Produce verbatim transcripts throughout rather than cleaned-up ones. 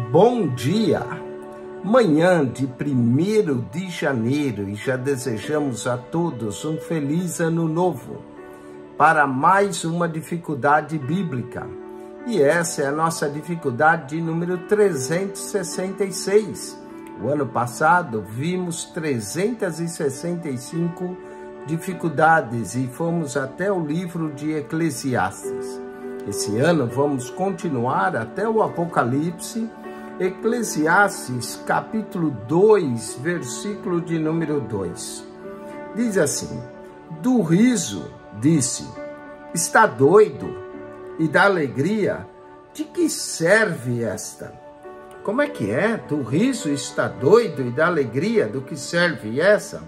Bom dia, manhã de primeiro de janeiro, e já desejamos a todos um feliz ano novo para mais uma dificuldade bíblica. E essa é a nossa dificuldade de número trezentos e sessenta e seis. O ano passado vimos trezentas e sessenta e cinco dificuldades e fomos até o livro de Eclesiastes. Esse ano vamos continuar até o Apocalipse, Eclesiastes capítulo dois, versículo de número dois. Diz assim: do riso, disse, está doido, e da alegria, de que serve esta? Como é que é? Do riso está doido, e da alegria, do que serve essa?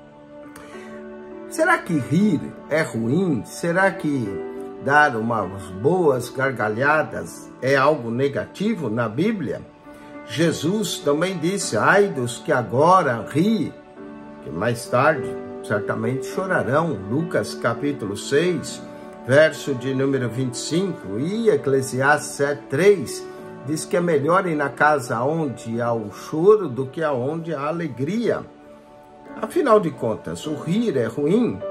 Será que rir é ruim? Será que dar umas boas gargalhadas é algo negativo na Bíblia? Jesus também disse: ai dos que agora riem, que mais tarde certamente chorarão. Lucas capítulo seis, verso de número vinte e cinco, e Eclesiastes sete, três, diz que é melhor ir na casa onde há o choro do que aonde há alegria. Afinal de contas, o rir é ruim?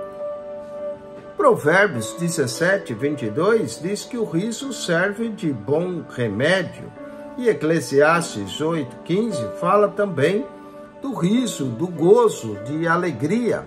Provérbios dezessete, vinte e dois diz que o riso serve de bom remédio. E Eclesiastes oito, quinze fala também do riso, do gozo, de alegria.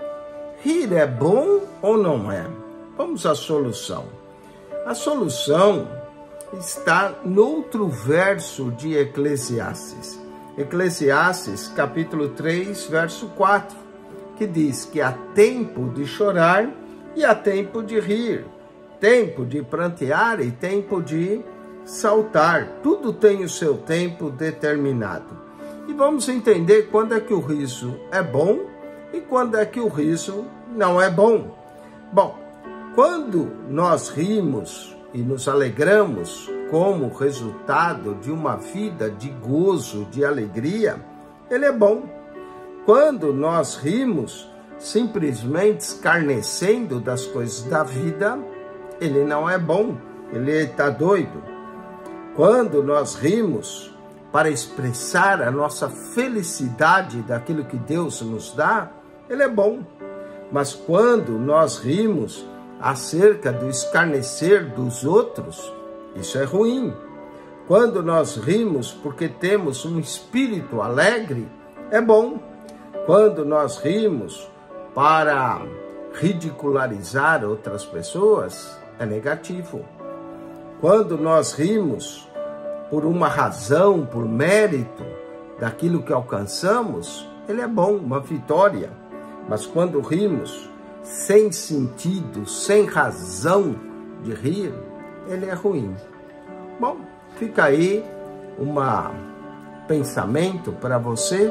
Rir é bom ou não é? Vamos à solução. A solução está no outro verso de Eclesiastes. Eclesiastes capítulo três, verso quatro, que diz que há tempo de chorar e há tempo de rir, tempo de prantear e tempo de saltar. Tudo tem o seu tempo determinado. E vamos entender quando é que o riso é bom e quando é que o riso não é bom. Bom, quando nós rimos e nos alegramos como resultado de uma vida de gozo, de alegria, ele é bom. Quando nós rimos simplesmente escarnecendo das coisas da vida, ele não é bom, ele está doido. Quando nós rimos para expressar a nossa felicidade daquilo que Deus nos dá, ele é bom. Mas quando nós rimos acerca do escarnecer dos outros, isso é ruim. Quando nós rimos porque temos um espírito alegre, é bom. Quando nós rimos para ridicularizar outras pessoas, é negativo. Quando nós rimos por uma razão, por mérito daquilo que alcançamos, ele é bom, uma vitória. Mas quando rimos sem sentido, sem razão de rir, ele é ruim. Bom, fica aí um pensamento para você.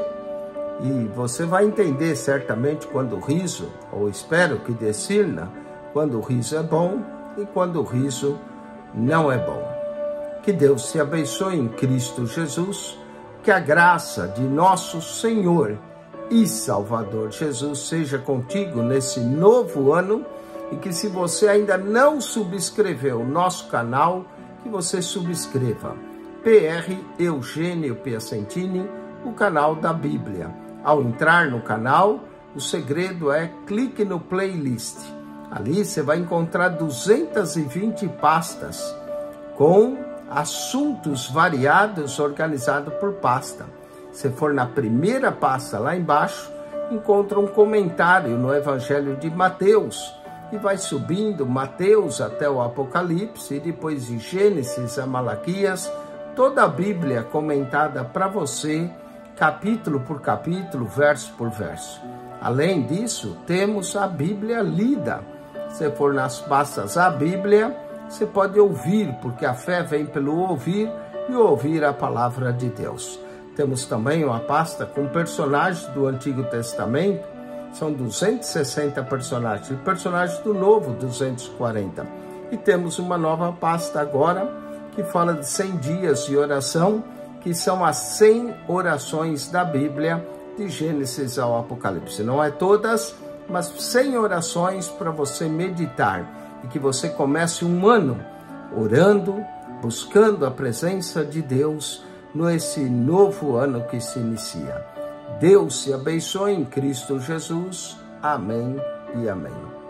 E você vai entender certamente quando o riso, ou espero que discirna, quando o riso é bom e quando o riso não é bom. Que Deus te abençoe em Cristo Jesus, que a graça de nosso Senhor e Salvador Jesus seja contigo nesse novo ano, e que se você ainda não subscreveu o nosso canal, que você subscreva. P R Eugênio Piacentini, o canal da Bíblia. Ao entrar no canal, o segredo é clique no playlist. Ali você vai encontrar duzentas e vinte pastas com assuntos variados organizados por pasta. Se for na primeira pasta lá embaixo, encontra um comentário no Evangelho de Mateus e vai subindo Mateus até o Apocalipse e depois de Gênesis a Malaquias, toda a Bíblia comentada para você, capítulo por capítulo, verso por verso. Além disso, temos a Bíblia lida. Se for nas pastas a Bíblia, você pode ouvir, porque a fé vem pelo ouvir e ouvir a palavra de Deus. Temos também uma pasta com personagens do Antigo Testamento, são duzentos e sessenta personagens, e personagens do Novo, duzentos e quarenta. E temos uma nova pasta agora, que fala de cem dias de oração, que são as cem orações da Bíblia, de Gênesis ao Apocalipse. Não é todas, mas cem orações para você meditar, e que você comece um ano orando, buscando a presença de Deus, nesse novo ano que se inicia. Deus te abençoe em Cristo Jesus. Amém e amém.